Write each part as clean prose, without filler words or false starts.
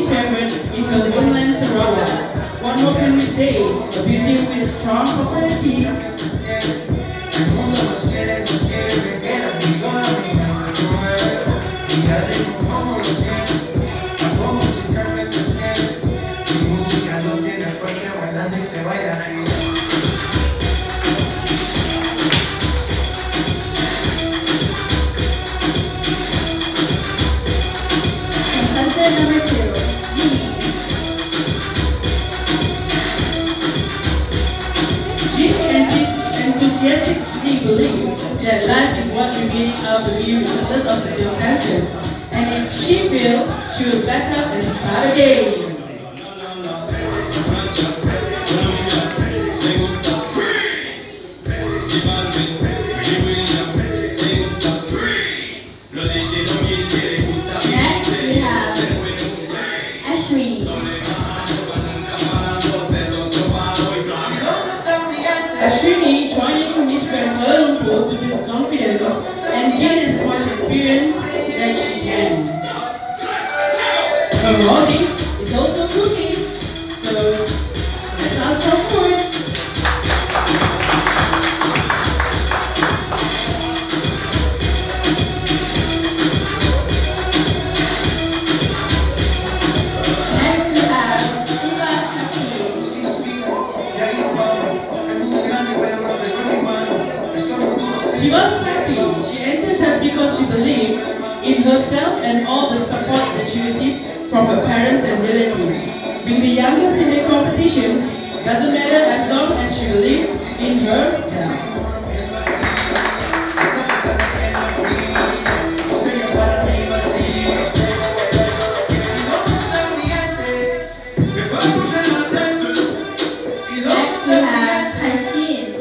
least favorite in her woodland Sarawak. What more can we say? A beauty with a strong property. Contestant number 2, Jeannie. Jeannie enthusiastically believes that life is what we made it out to be regardless of circumstances. And if she fails, she will back up and start again. Next, we have Ashwini. Ashwini joining Miss Grand Kuala Lumpur to build confidence and gain as much experience as she can. Her hobby is also cooking, so let's ask her for it. Next, we have Siva Sakti. She was Sakti. She entered just because she believed in herself and all the support that she received from her parents and relatives. Being the youngest in the competitions doesn't matter as long as she believes in herself. Next, we have Kanchin.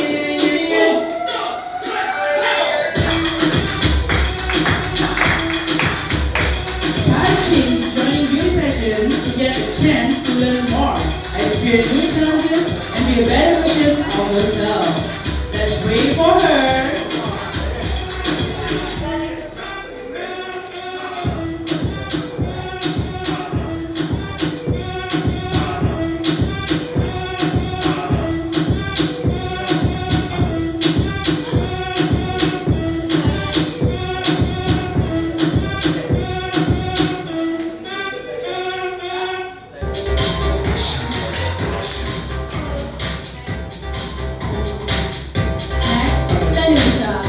Chin joining beauty pageants to get a chance to learn more, experience new challenges, and be a better version of herself. Let's wait for her. Next, Tanisha.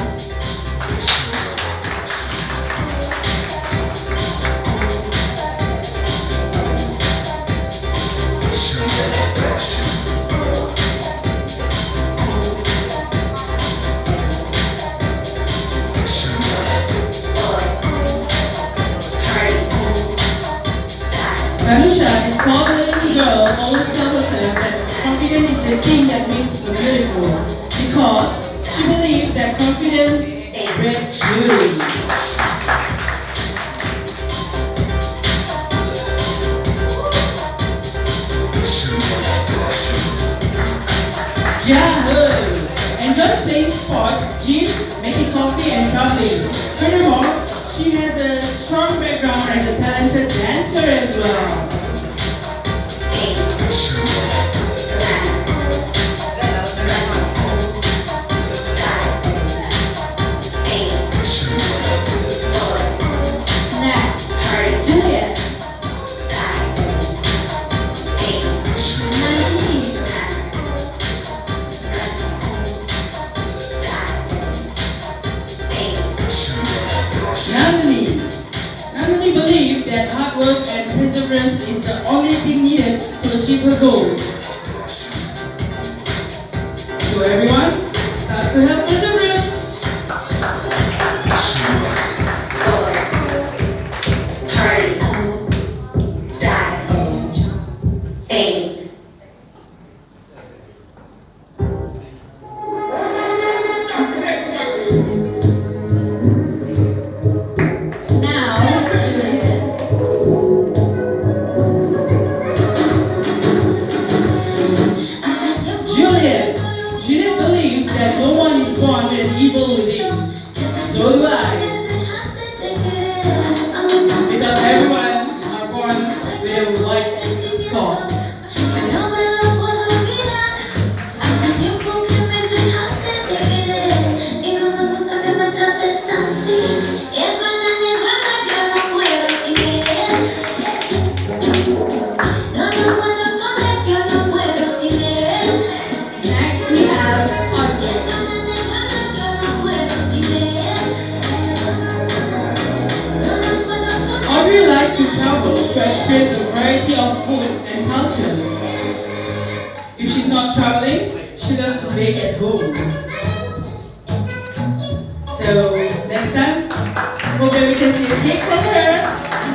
Tanusha is called a little girl, always tells herself that confidence is the thing that makes her beautiful because she believes that confidence brings beauty. Yahoo! Enjoys playing sports, gym, making coffee, and traveling. Furthermore, she has a strong background as a talented dancer as well. Next, Juliet. Nandini. Nandini believes that hard work and perseverance is the only thing needed to achieve her goals. So everyone, starts to have perseverance. Now, Juliet. variety of food and cultures. If she's not traveling, she loves to bake at home. So next time, hope that we can see a cake from her.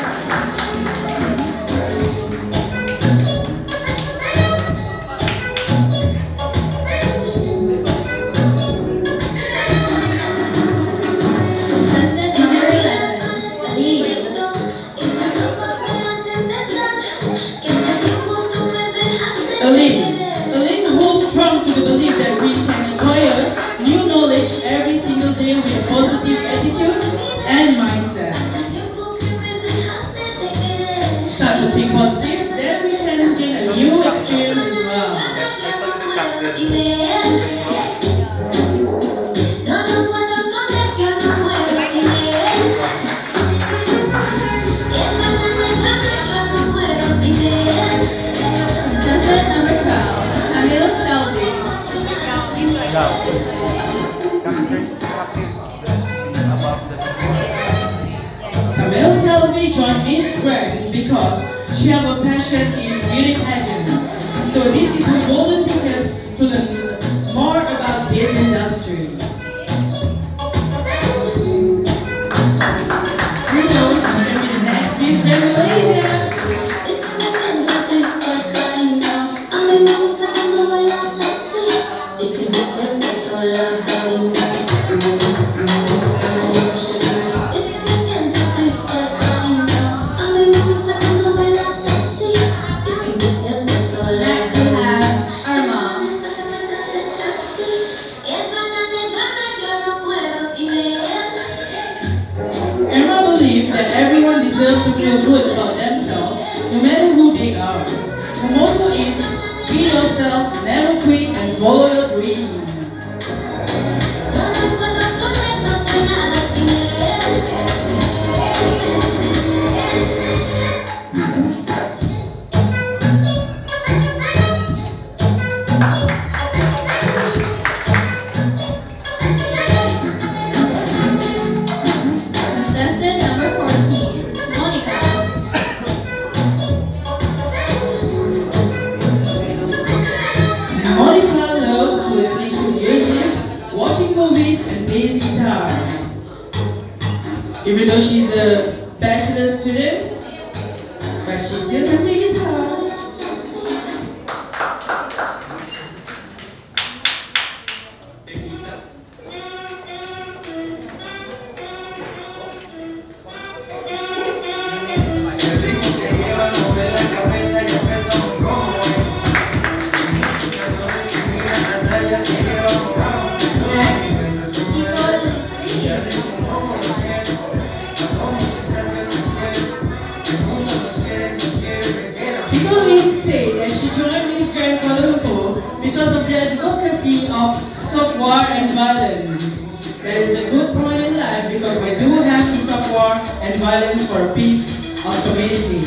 Aline holds strong to the belief that we can acquire new knowledge every single day with a positive attitude and mindset. Start to think positive, then we can gain a new experience as well. Camille Selvi joined Miss Grand because she has a passion in beauty pageant. So this is her golden tickets to learn more about this industry. Who knows, she can be the next Miss Grand Malaysia. That everyone deserves to feel good about themselves, no matter who they are. Her motto is, be yourself, never quit, and follow your dreams. Movies and plays guitar. Even though she's a bachelor student, but she still can play guitar. She joined Miss Grand Kuala Lumpur because of the advocacy of stop war and violence. That is a good point in life because we do have to stop war and violence for peace of community.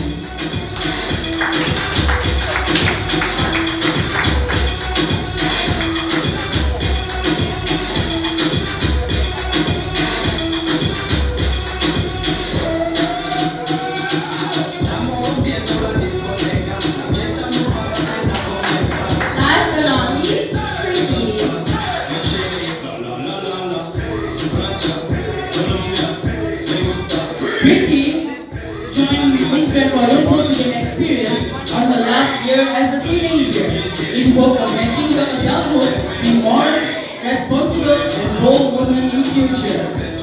Pretty joined Miss Grand Kuala Lumpur to gain experience on her last year as a teenager in hope of making her adulthood be more responsible and bold woman in future.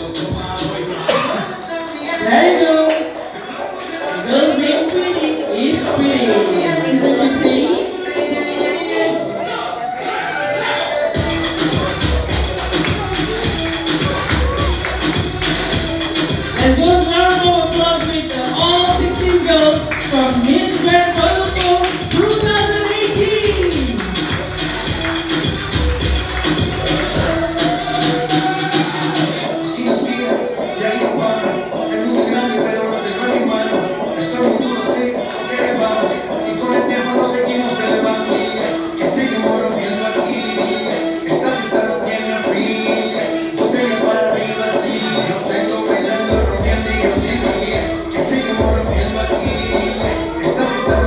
There it goes. The girl's name Pretty is pretty. Isn't she pretty? Let's go to round of applause with all 16 girls from Miss Grand Kuala Lumpur 2018. Seguimos rompiendo aquí, esta fiesta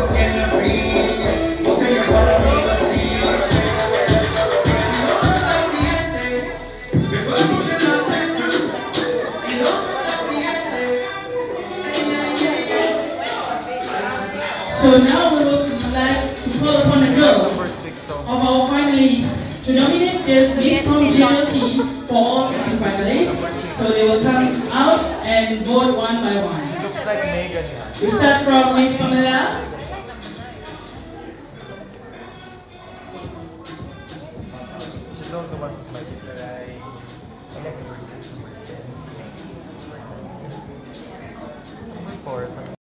So now we would like to call upon the girls of our finalists to nominate the Miss Congenial team for all 16 finalists. So they will come out and vote one by one. Looks like Megan. We start from Miss Pamela. She's also one of my four.